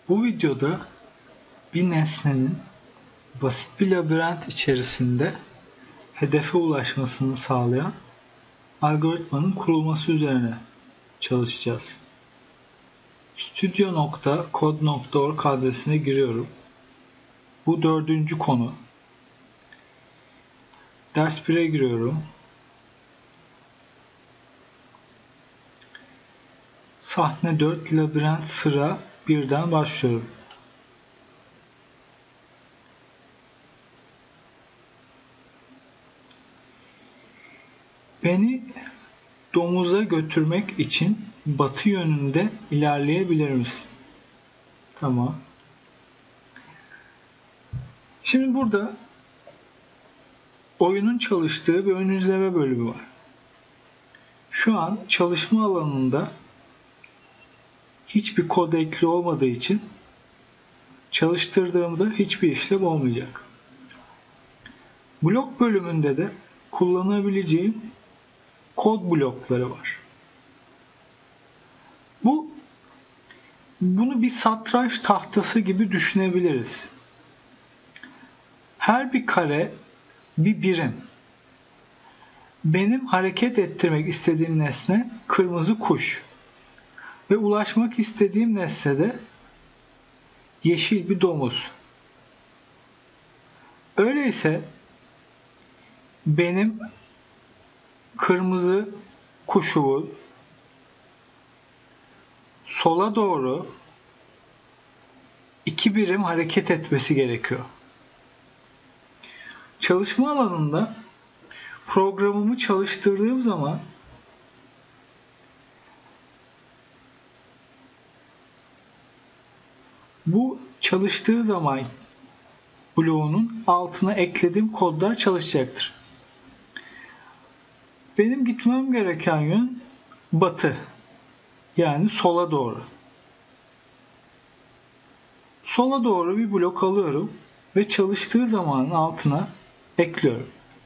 Bu videoda bir nesnenin basit bir labirent içerisinde hedefe ulaşmasını sağlayan algoritmanın kurulması üzerine çalışacağız. studio.code.org adresine giriyorum. Bu 4. konu. Ders 1'e giriyorum. Sahne 4 labirent sıra 1'den başlıyorum. Beni domuza götürmek için batı yönünde ilerleyebilir misin? Tamam. Şimdi burada oyunun çalıştığı bir ön izleme bölümü var. Şu an çalışma alanında hiçbir kod ekli olmadığı için çalıştırdığımda hiçbir işlem olmayacak. Blok bölümünde de kullanabileceğim kod blokları var. Bunu bir satranç tahtası gibi düşünebiliriz. Her bir kare bir birim. Benim hareket ettirmek istediğim nesne kırmızı kuş ve ulaşmak istediğim nesne de yeşil bir domuz. Öyleyse benim kırmızı kuşumun sola doğru 2 birim hareket etmesi gerekiyor. Çalışma alanında programımı çalıştırdığım zaman bu çalıştığı zaman bloğunun altına eklediğim kodlar çalışacaktır. Benim gitmem gereken yön batı, yani sola doğru. Sola doğru bir blok alıyorum ve çalıştığı zamanın altına ekliyorum.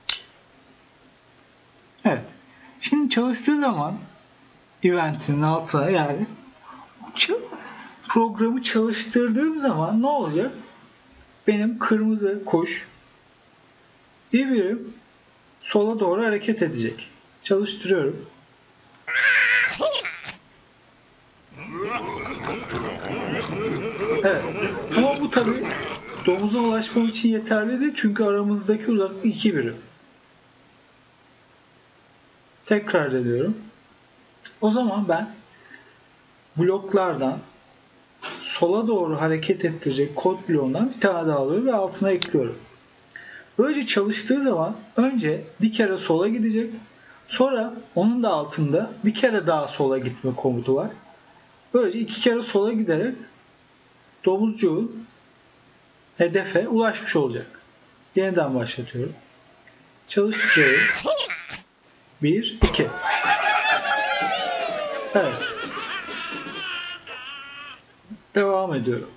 Evet. Şimdi çalıştığı zaman eventinin altına, yani programı çalıştırdığım zaman ne olacak? Benim kırmızı kuş bir birim sola doğru hareket edecek. Çalıştırıyorum. Evet. Ama bu tabii domuza ulaşmam için yeterli değil. Çünkü aramızdaki uzaklık 2 birim. Tekrar ediyorum. O zaman ben bloklardan sola doğru hareket ettirecek kod bloğundan bir tane daha alıyorum ve altına ekliyorum. Böylece çalıştığı zaman önce bir kere sola gidecek. Sonra onun da altında bir kere daha sola gitme komutu var. Böylece 2 kere sola giderek domuzcuğun hedefe ulaşmış olacak. Yeniden başlatıyorum. Çalıştırıyorum. 1, 2. Evet. Devam ediyorum.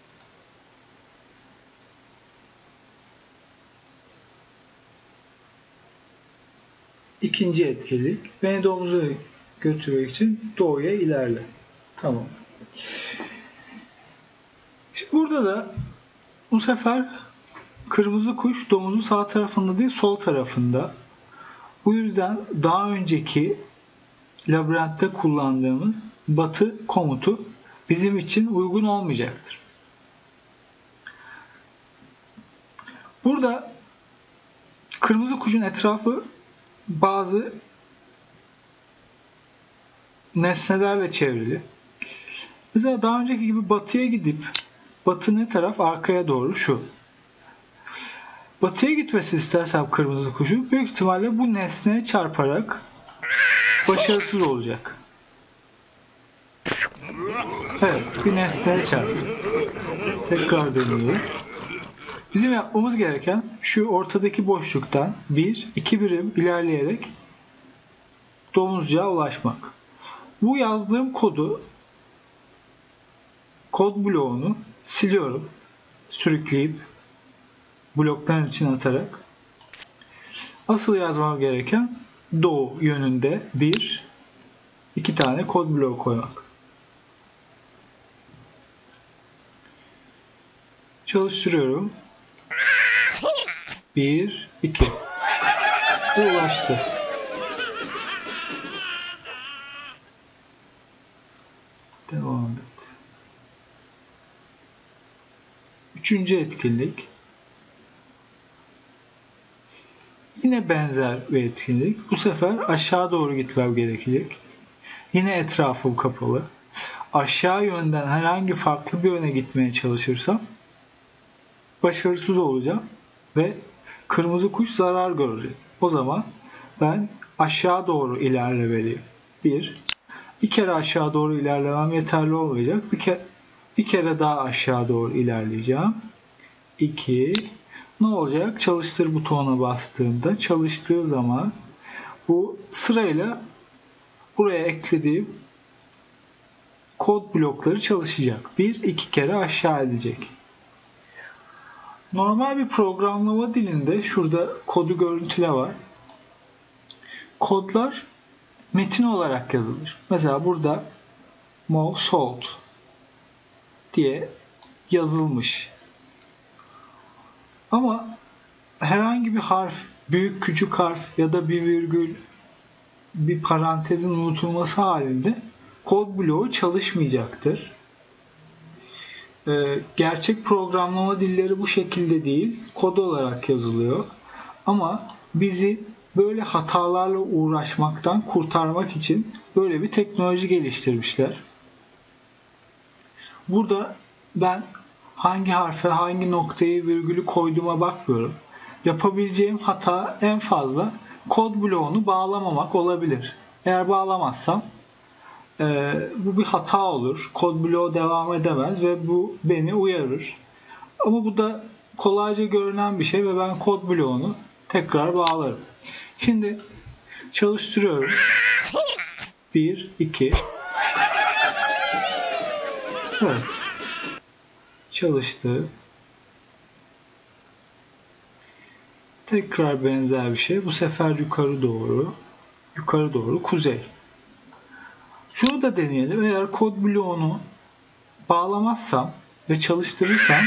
İkinci etkinlik. Beni domuza götürmek için doğuya ilerle. Tamam. Şimdi burada da bu sefer kırmızı kuş domuzun sağ tarafında değil, sol tarafında. Bu yüzden daha önceki labirentte kullandığımız batı komutu bizim için uygun olmayacaktır. Burada kırmızı kuşun etrafı bazı nesnelerle çevrili. Mesela daha önceki gibi batıya gidip, batı ne taraf? Arkaya doğru şu. Batıya gitmesi istersem kırmızı kuşu büyük ihtimalle bu nesneye çarparak başarısız olacak. Evet, bir nesneye çarptı. Tekrar dönüyorum. Bizim yapmamız gereken şu ortadaki boşluktan 1-2 birim ilerleyerek domuzcuğa ulaşmak. Bu yazdığım kod bloğunu siliyorum. Sürükleyip blokların içine atarak. Asıl yazmam gereken doğu yönünde 2 tane kod bloğu koymak. Çalıştırıyorum. 1, 2. Ulaştı. Devam et. Üçüncü etkinlik. Yine benzer bir etkinlik. Bu sefer aşağı doğru gitmem gerekecek. Yine etrafım kapalı. Aşağı yönden herhangi farklı bir yöne gitmeye çalışırsam başarısız olacağım ve kırmızı kuş zarar görecek. O zaman ben aşağı doğru ilerlemeliyim. Bir kere aşağı doğru ilerlemem yeterli olmayacak. Bir kere daha aşağı doğru ilerleyeceğim. 2. Ne olacak? Çalıştır butonuna bastığımda çalıştığı zaman bu sırayla buraya eklediğim kod blokları çalışacak. 1-2 kere aşağı edecek. Normal bir programlama dilinde şurada kodu görüntüle var. Kodlar metin olarak yazılır. Mesela burada mouse hold diye yazılmış. Ama herhangi bir harf, büyük küçük harf ya da bir virgül, bir parantezin unutulması halinde kod bloğu çalışmayacaktır. Gerçek programlama dilleri bu şekilde değil, kod olarak yazılıyor. Ama bizi böyle hatalarla uğraşmaktan kurtarmak için böyle bir teknoloji geliştirmişler. Burada ben hangi harfe, hangi noktayı, virgülü koyduğuma bakmıyorum. Yapabileceğim hata en fazla kod bloğunu bağlamamak olabilir. Eğer bağlamazsam bu bir hata olur. Kod bloğu devam edemez ve bu beni uyarır. Ama bu da kolayca görünen bir şey ve ben kod bloğunu tekrar bağlarım. Şimdi çalıştırıyorum. 1, 2. Evet. Çalıştı. Tekrar benzer bir şey. Bu sefer yukarı doğru. Yukarı doğru kuzey. Şunu da deneyelim. Eğer kod bloğunu bağlamazsam ve çalıştırırsam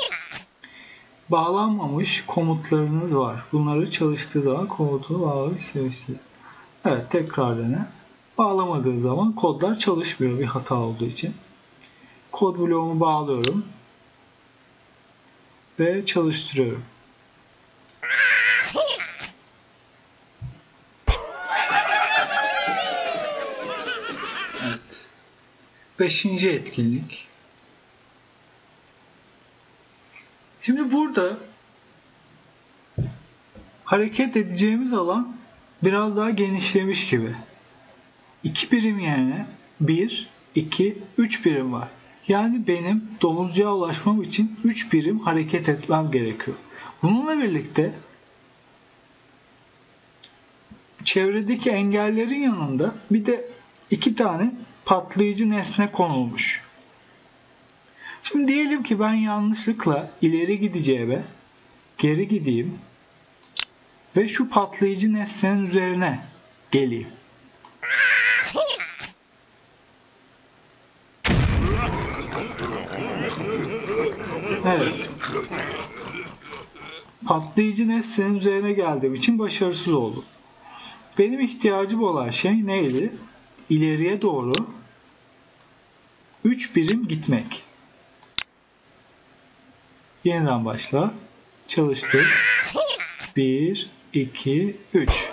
bağlanmamış komutlarınız var. Bunları çalıştığı zaman komutunu bağlamayı istemiştir. Evet, tekrar dene. Bağlamadığı zaman kodlar çalışmıyor bir hata olduğu için. Kod bloğumu bağlıyorum ve çalıştırıyorum. Evet. 5. etkinlik. Şimdi burada hareket edeceğimiz alan biraz daha genişlemiş gibi. 2 birim yerine 1, 2, 3 birim var. Yani benim domuzcuğa ulaşmam için 3 birim hareket etmem gerekiyor. Bununla birlikte çevredeki engellerin yanında bir de 2 tane patlayıcı nesne konulmuş. Şimdi diyelim ki ben yanlışlıkla ileri gideceğime geri gideyim ve şu patlayıcı nesnenin üzerine geleyim. Evet. Patlayıcı nesnenin üzerine geldiğim için başarısız oldum. Benim ihtiyacım olan şey neydi? İleriye doğru 3 birim gitmek. Yeniden başla. Çalıştır. 1, 2, 3.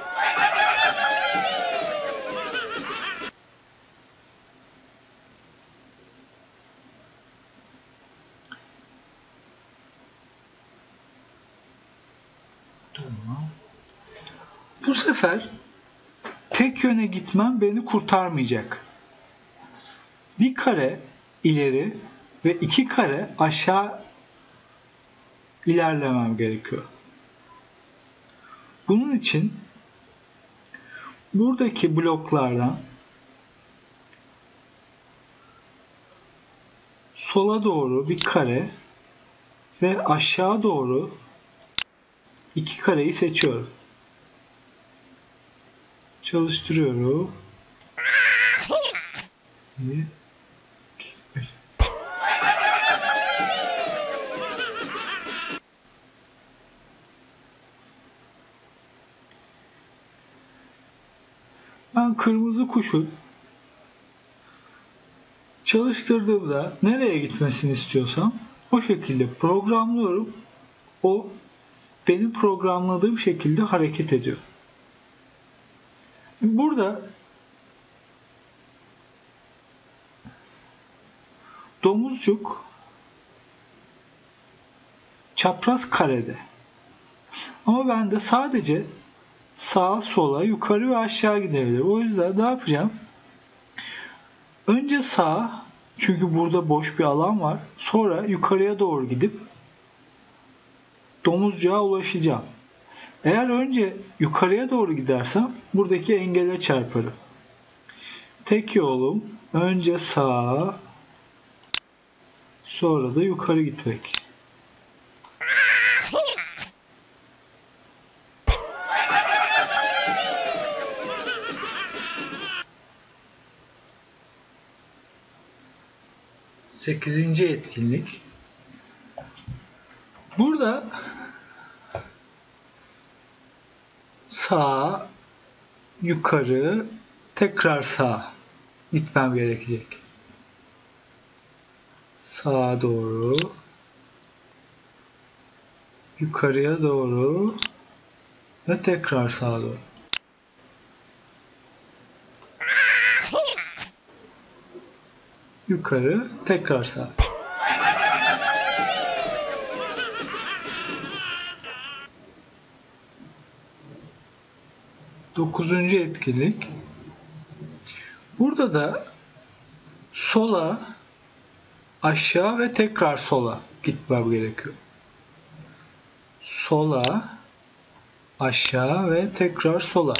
Tamam. Bu sefer tek yöne gitmem beni kurtarmayacak. Bir kare ileri ve 2 kare aşağı ilerlemem gerekiyor. Bunun için buradaki bloklardan sola doğru bir kare ve aşağı doğru 2 kareyi seçiyorum. Çalıştırıyorum. 1, 2, 3. kuşu çalıştırdığımda nereye gitmesini istiyorsam o şekilde programlıyorum. O benim programladığım şekilde hareket ediyor. Burada domuzcuk çapraz karede. Ama ben de sadece sağa sola yukarı ve aşağı gidebilirim. O yüzden ne yapacağım? Önce sağa, çünkü burada boş bir alan var. Sonra yukarıya doğru gidip domuzcuğa ulaşacağım. Eğer önce yukarıya doğru gidersem buradaki engele çarparım. Tek yolum önce sağa, sonra da yukarı gitmek. Sekizinci etkinlik. Burada sağa, yukarı, tekrar sağa gitmem gerekecek. Sağa doğru, yukarıya doğru ve tekrar sağa doğru. Yukarı, tekrar sağa. Dokuzuncu etkinlik. Burada da sola, aşağı ve tekrar sola gitmem gerekiyor. Sola, aşağı ve tekrar sola.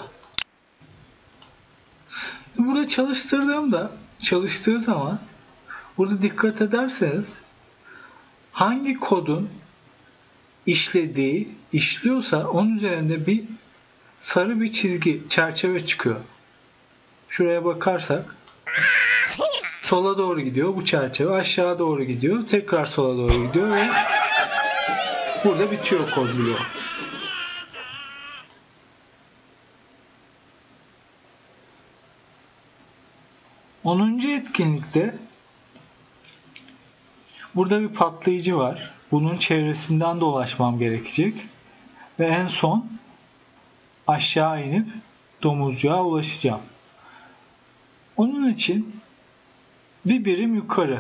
Burada çalıştığı zaman burada dikkat ederseniz hangi kodun işliyorsa onun üzerinde bir sarı bir çizgi, çerçeve çıkıyor. Şuraya bakarsak sola doğru gidiyor bu çerçeve, aşağı doğru gidiyor, tekrar sola doğru gidiyor ve burada bitiyor kod bloğu. Onuncu etkinlikte burada bir patlayıcı var. Bunun çevresinden dolaşmam gerekecek. Ve en son aşağı inip domuzcuğa ulaşacağım. Onun için bir birim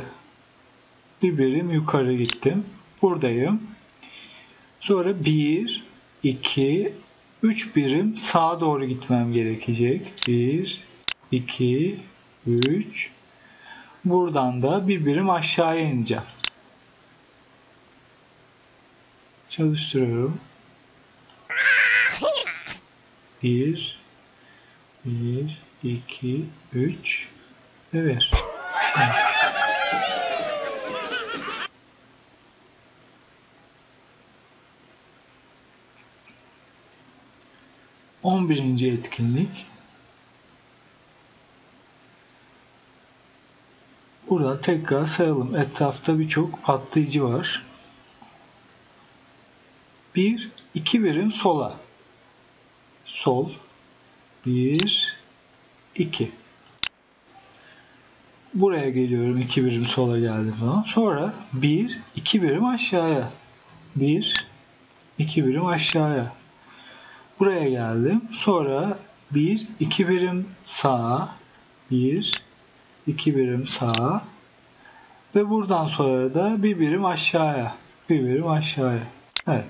yukarı gittim. Buradayım. Sonra 1, 2, 3 birim sağa doğru gitmem gerekecek. 1, 2, 3. Buradan da bir birim aşağıya ineceğim. Çalıştırıyorum. 1, 2, 3 ve 1. Evet. On birinci etkinlik. Burada tekrar sayalım. Etrafta birçok patlayıcı var. 1, 2 birim sola. Sol. 1, 2. Buraya geliyorum. 2 birim sola geldim falan. Sonra 1, 2 birim aşağıya. 1, 2 birim aşağıya. Buraya geldim. Sonra 1, 2 birim sağa. 1, 2 birim sağa. Ve buradan sonra da bir birim aşağıya. Bir birim aşağıya. Evet.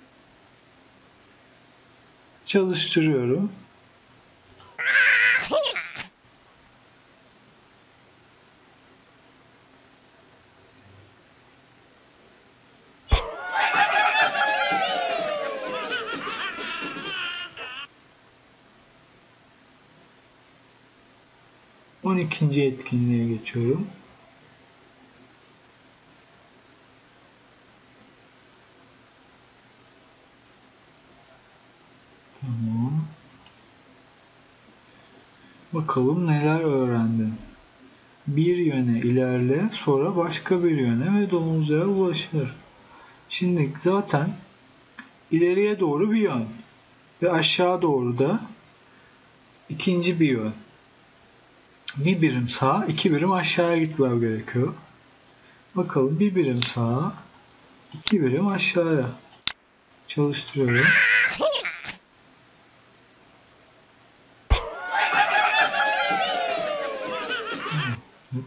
Çalıştırıyorum. On ikinci etkinliğe geçiyorum. Tamam. Bakalım neler öğrendin. Bir yöne ilerle, sonra başka bir yöne ve domuzluğa ulaşır. Şimdi zaten ileriye doğru bir yön ve aşağı doğru da ikinci bir yön. bir birim sağa, 2 birim aşağıya gitmem gerekiyor. Bakalım, bir birim sağa, 2 birim aşağıya. Çalıştırıyorum. Evet.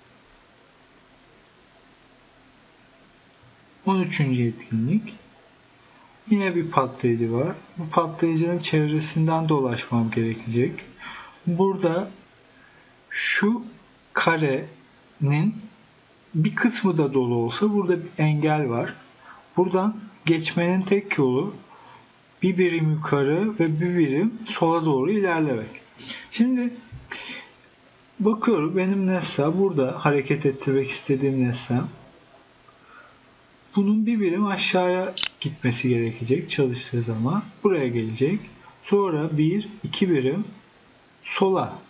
13. etkinlik. Yine bir patlayıcı var. Bu patlayıcının çevresinden dolaşmam gerekecek. Burada şu karenin bir kısmı da dolu olsa burada bir engel var. Buradan geçmenin tek yolu bir birim yukarı ve bir birim sola doğru ilerlemek. Şimdi bakıyorum, benim nesne burada, hareket ettirmek istediğim nesnem. Bunun bir birim aşağıya gitmesi gerekecek çalıştığı zaman. Buraya gelecek. Sonra 1-2 birim sola.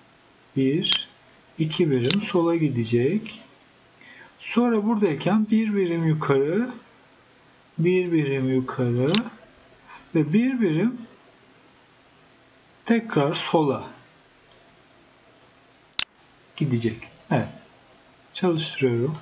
1-2 birim sola gidecek. Sonra buradayken bir birim yukarı, bir birim yukarı ve bir birim tekrar sola gidecek. Evet. Çalıştırıyorum.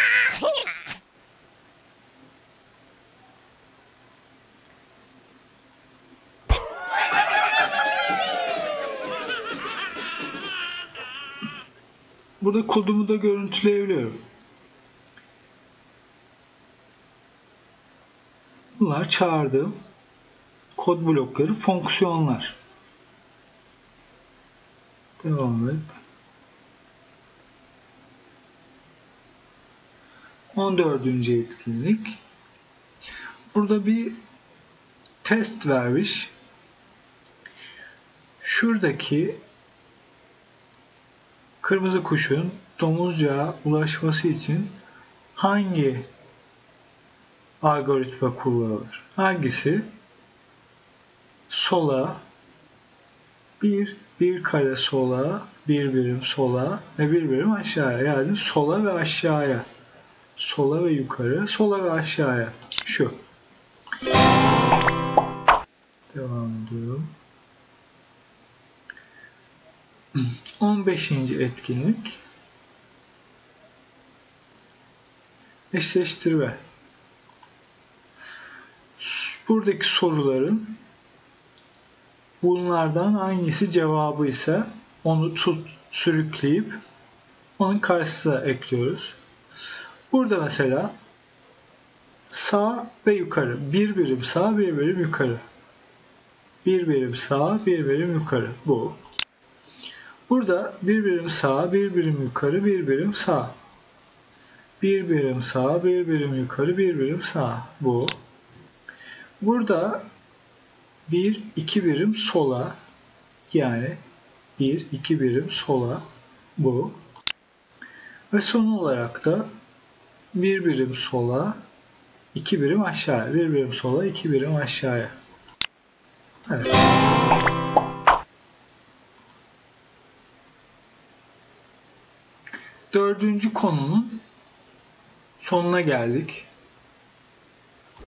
Burada kodumu da görüntüleyebiliyorum. Bunlar çağırdığım kod blokları, fonksiyonlar. Devam et. 14. etkinlik. Burada bir test vermiş. Şuradaki kırmızı kuşun domuzcağa ulaşması için hangi algoritma kullanılır? Hangisi? Sola, bir kare sola, bir birim sola ve bir birim aşağıya. Yani sola ve aşağıya. Sola ve yukarı, sola ve aşağıya. Şu. Devam ediyorum. 15. etkinlik. Eşleştirme. Buradaki soruların bunlardan hangisi cevabıysa onu sürükleyip onun karşısına ekliyoruz. Burada mesela sağ ve yukarı. Bir birim sağ, bir birim yukarı. Bir birim sağ, bir birim yukarı. Bu. Burada bir birim sağ, bir birim yukarı, bir birim sağ. Bir birim sağ, bir birim yukarı, bir birim sağ. Bu. Burada 1-2 birim sola, yani 1-2 birim sola. Bu. Ve son olarak da bir birim sola, 2 birim aşağıya. Bir birim sola, 2 birim aşağıya. Evet. Dördüncü konunun sonuna geldik.